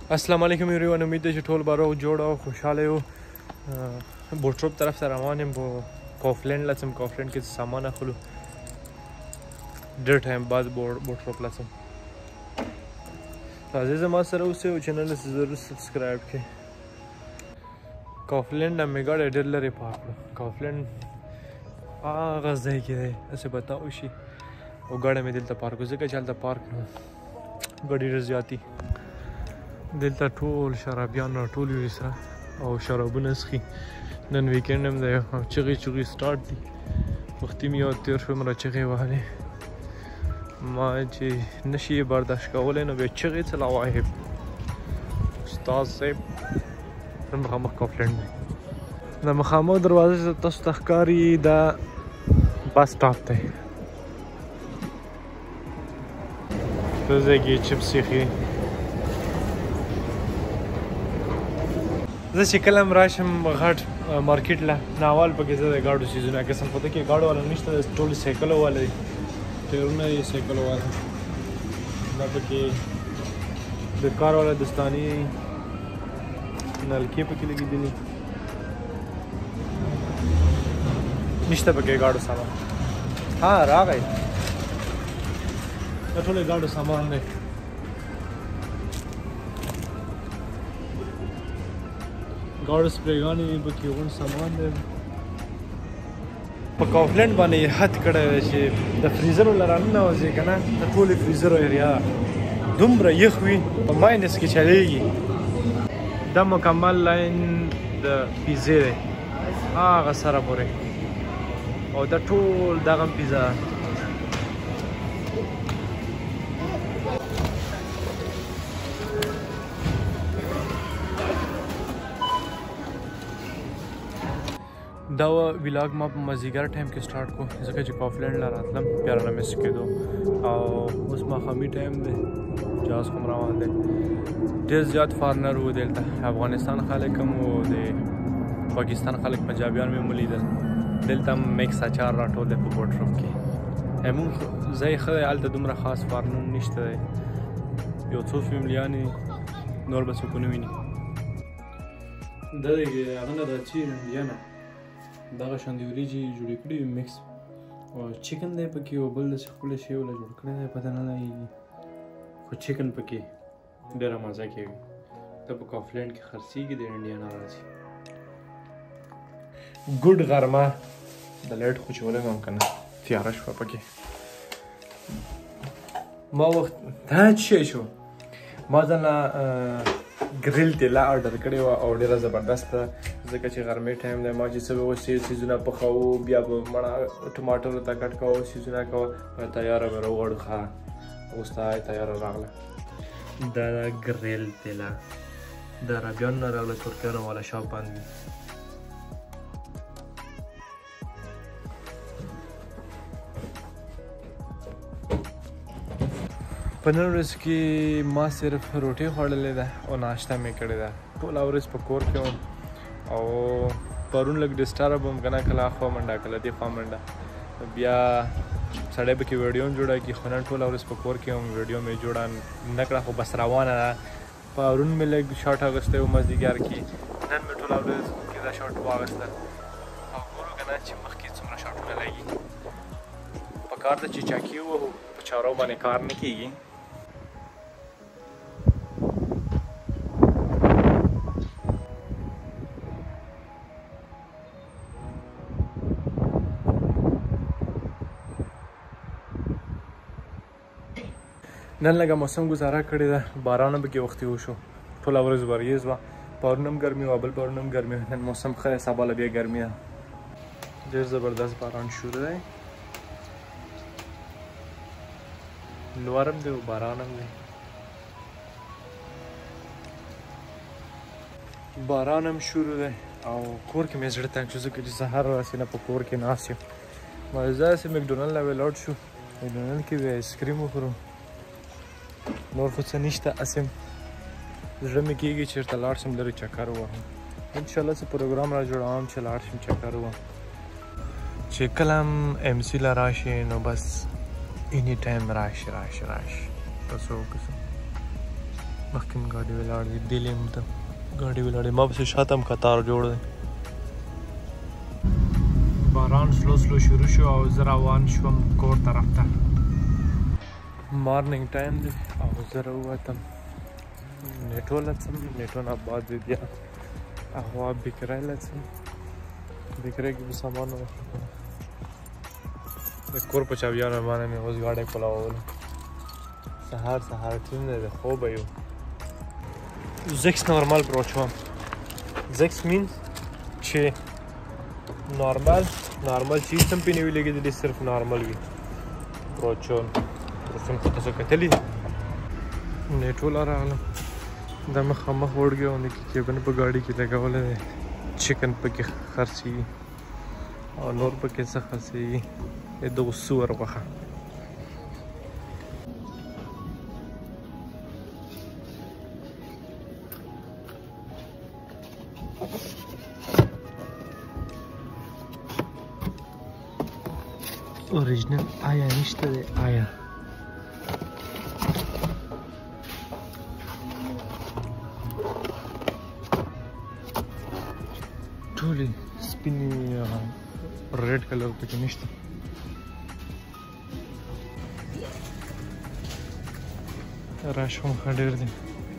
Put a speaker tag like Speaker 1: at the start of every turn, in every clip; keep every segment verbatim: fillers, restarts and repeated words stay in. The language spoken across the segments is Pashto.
Speaker 1: السلام علیکم ایوریوان، امید ده چې ټول به روغ جوړ او خوشحاله یو. بوټروپ طرف ته روان یم، کافلینډ لڅم. کافلینډ کې سامان اخلو، ډېر ټایم بعد بوټروپ لڅم. راځئ زما سره اوسئ او چینل ته ضرور سبسکرایب کړئ. کافلینډ نه مې ګاډی ډېر لرې پارک کړو. کافلینډ هغه ځای کې دی، هسې به تا وشي او ګاډی مې دلته پارک کړو ځکه چې هلته پارک نه و، ګاډي ډېر زیات دي. دلته ټول شرابیان راټول وي سره او شرابونه څښي. نن ویکینډ هم دی او چغې چغې سټارټ دي. وختي مې یاد تېر شو، مره چغې وهلې ما چې نشي یې برداشت کولی نو بیا چغې څه لا وایې. استاد صاحب مخامخ کافلینډ دی. د مخامخ دروازې ته تاسو ته ښکاري دا بس سټاپ دی. په ځای کې چپس ایښي. زه چې کله هم راشم غټ مارکیټ له ناوال پکې زه د ګاډو سیزونه قسم خو کې ګاډو والا نشته، ټول سایکلو والا دي. ټایرونه یې سایکلو والا، دا پکې د کار والا دستاني نلکې پکې لګېدلي، نشته پکې ګاډو سامان. ها راغی، دا ټول یې ګاډو سامان دی. ګاډو سپریګانې دي پکې، غون سامان دی. په کافلینډ باندې یې حد کړی دی چې د فریزرو له راننوځې که نه، د ټولې فریزرو ایریا دومره یخ وي، په ماینس کې چلیږي. دا مکمل لاین د پیزې دی هغه سره پورې، او دا ټول دغه پیزا دا ویلاګ ما په مازدیګر ټایم کې سټارټ کو ځکه چې کافلینډ له راتلم بیا رانه مس کېدو او اوس ماښامي ټایم دی، جهاز کوم روان دی. ډېر زیات فارنر و دلته، افغانستان خلک هم و، د پاکستان خلک پنجابیان مې هم ولیدل. دلته هم میکس اچار راټول دی په بوټروپ کې. زموږ ځای ښه دی، هلته دومره خاص فارنر نشته دی، یو څو فیملیانې نور به څوک ونه ویني. دا دی هغه نه دا چې انډیا دغه شاندې وریجې جوړې کړي وي میکس، او چکن دی پکې، او بل داسې ښکلی شی وله جوړ کړی دی، پته نه لګېږي، خو چکن پکې ډېره مزه کوي. ته په کافلینډ کې خرڅېږي، د انډیا نه راځي. ګوډ غرمه د لایټ خو چې ولګوم که نه تیاره شوه پکې. ما وخت دا څه شی شو، ما ځانله ګریل تیله آرډر کړې وه او ډېره زبردسته، ځکه چې غرمې ټایم دی. ما چې څه به اوس سیزونه پخوو، بیا به مړه ټماټرو ته کټ کوو، سیزونه کوه، تیاره به راوغواړو. ښه اوس ته تیاره راغله. دا ګریل تیله د عربیانو نه راغله، ترکیانو والا شاپ باندې. په نن ورځ کې ما صرف روټۍ خوړلې ده او ناشته مې کړې ده. ټوله ورځ په کور کې وم او پرون لږ ډسټرب وم که نه، کله خوا منډه کله دې خوا منډه، بیا سړی پکې ویډیو هم جوړه کړي. خو نن ټوله ورځ په کور کې وم، ویډیو مې جوړه نه کړه، خو بس روانه ده. پرون مې لږ شاټ اخیستی و مازدیګر کې، نن مې ټوله ورځ کې دا شاټ واخیسته او ګورو که نه چې مخکې څومره شاټونه لګي. په کار ده چې چاقي ووهو، په چارو باندې کار نه کېږي. نن لږه موسم ګزاره کړې ده، باران هم پکې وختي وشو، ټوله ورځ وریځ وه. پرون هم ګرمي وه، بل پرون هم ګرمي وه. نن موسم ښه دی، سبا له بیا ګرمي ده. ډېر زبردست باران شروع دی، لوړ هم دی او باران هم دی. باران هم شروع دی او کور کې مې زړه تنګ شو ځکه چې سهار راسې نه په کور کې ناست یم. ما داسې مکډونل نه ولاړ شو، مکډونل کې به آیسکریم وخورو، نور خو څه نشته. اسیم زړه مې کېږي چېرته لاړ شم، لرې چکر ووهم. انشاءالله څه پروګرام را جوړوم چې لاړ شم چکر ووهم. چې کله هم ایم سی له راشي نو بس اینی ټایم راشي راشي راشي. تاسو وکړئ مخکې ګاډي ولاړ دي دې لیم ته ګاډي ولاړ دي ما پسې شاته هم قطار جوړ دی باران سلو سلو شروع شو او زه روان شوم کور طرف ته مارننګ ټایم دی او زه راووتم نیټو لڅم نیټو نه بعد بیا هوا بکرای لڅم بکرای کې به سامان واخلم د کور په چاویانو باندې مې اوس ګاډی کلاوله سهار سهار ټیم دی د خوبه یو زکس نارمال پروچوم زکس مینس چې نارمال نارمل چیز هم پې نه وي لګېدلي صرف نارمل وي پروچون پروچون خو تاسو کتلي نیټو لا راغلم دا مخامخ وړګې باندې کې کیبن په ګاډي کې لګولی دی چکن پکې خرڅېږي او نور پکې څه خرڅېږي د دغو سور غوښه اوریجنل آیا نشته دی آیا ټولې سپینې ریډ کلر پکې نشته راش هم ښه ډېر دی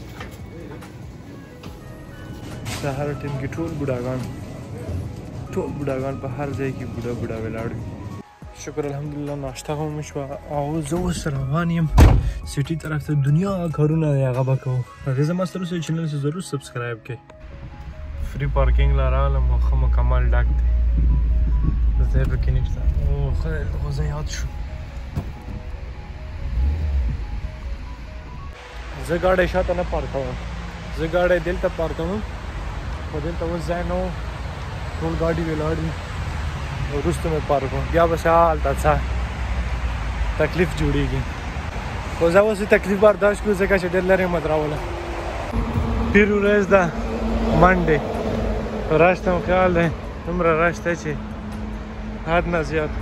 Speaker 1: سهار ټیم کې ټول بوډاګان ټول بوډاګان په هر ځای کې بوډا بوډا ولاړ وي شکر الحمدلله ناشته هم وشوه او زه اوس روان یم سټي طرف ته دنیا کارونه دی هغه به کوو هغې زما سره اوسئ چینل ته ضرور سبسکرایب کړئ فری پارکینګ لا راغلم او ښه مکمل ډک دی ځای پکې نشته او خدای خو زه یاد شو زه ګاډی شاته نه پارکوم زه ګاډی دلته پارکوم خو دلته اوس ځای نه و ټول ګاډي ولاړ دي وروسته مې پارک کوم بیا به هلته څه تکلیف جوړېږي خو زه اوس تکلیف برداشت کړو ځکه چې ډېر لرې مې دراوله پیر ورځ ده منډې رش ته مو خیال دی دومره رش دی چې حد نه زیات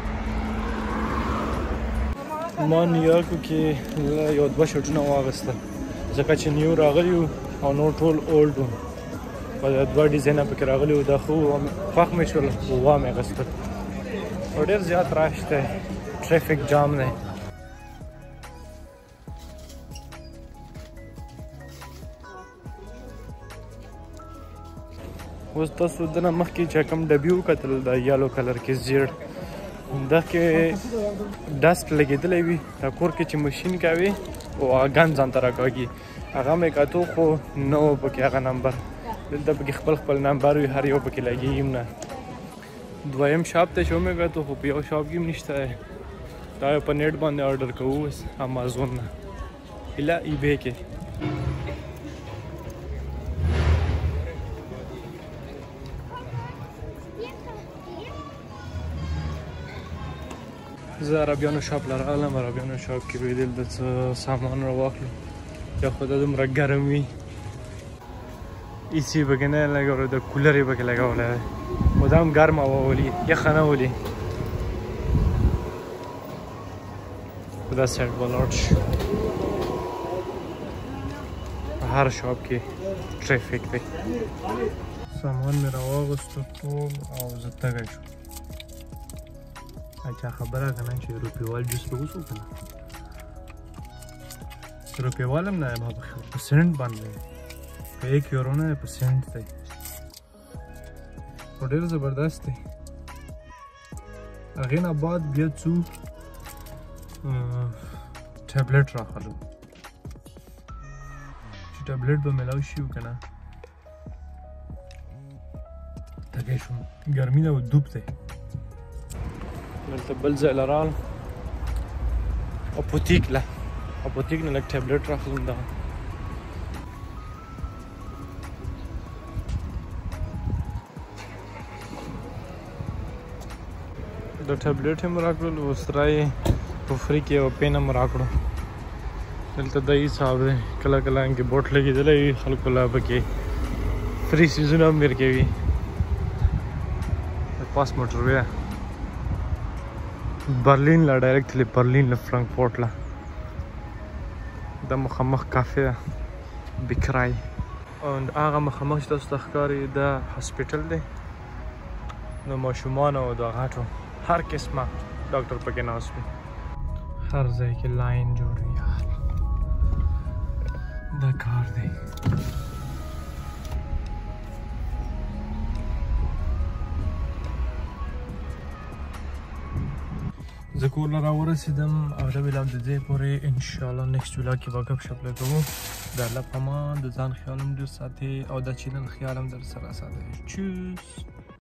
Speaker 1: ما نیویارکو کې یو دوه شوټونه واخیستل ځکه چې نیو راغلي وو او نور ټول اولډ وو په دوه ډیزاینه پکې راغلي وو دا خو خوښ مې شول وا مې اخیستل او ډېر زیات رش دی ټریفک جام دی اوس تاسو دنه مخکې چې کوم ډبي وکتل د یالو کلر کې زیړ دا کې ډسټ لګېدلی وي دا کور کې چې مشین کوي او ګن ځان ته راکاږي هغه مې کتو خو نه و پکې هغه نمبر دلته پکې خپل خپل نمبر وي هر یو پکې لګېږي هم نه دویم شاپ ته چې ومې کتو خو په یو شاپ کې هم نشته دی دا یو په نیټ باندې آرډر کوو اوس امازون نه الا ایبې کې زه عربیانو شاپ له راغلم عربیانو شاپ کې به یې دلته څه سامان راواخلو یا خو دا دومره ګرم وي ایسی پکې نه لګولی د کولر یې پکې لګولی دی خو دا هم ګرمه هوا ولي یخه نه ولي په دا سایډ به لاړ شو په هر شاپ کې ټریفک دی سامان مې راواغوستو ټول او زه تږی شوم چا خبره که نه چې روپیوال جوس به وڅښو که نه روپیوال هم نه دی په سنټ باندې په یک یورو نه دی په سنټ دی خو ډېر زبردست دی هغې نه بعد بیا څو ټابلیټ راخلو چې ټابلیټ به میلاو شي که نه تږی شوم ګرمي ده او دوب دی دلته بل ځای له راغلم اپوتیک له اپوتیک نه لږ ټابلیټ راخلم دغه د ټابلیټ هم راکړل اوس رایې په فری کې یو پین هم راکړو دلته د حساب دی کله کله انکې بوټ لګېدلی وي خلکو لا پکې فری سیزونه هم ورکوي د پاس موټروی برلین لا ډایرکټلی برلین له فرانکفورټ له دا مخامخ کافې ده بکرای او هغه مخامخ چې تاسو ته ښکاري دا هاسپیټل دی نو ماشومان او د غټو هر قسمه ډاکټر پکې ناست وي هر ځای کې لاین جوړ وي یار دا کار دی زه کور له راورسېدم او دا ویلاګ د دې پورې انشاءالله نیکسټ ویلاګ کې به ګپ شپ لګوو د الله په امان د ځان خیال هم ډېر ساتئ او د چینل خیال هم در سره ساتئ چوس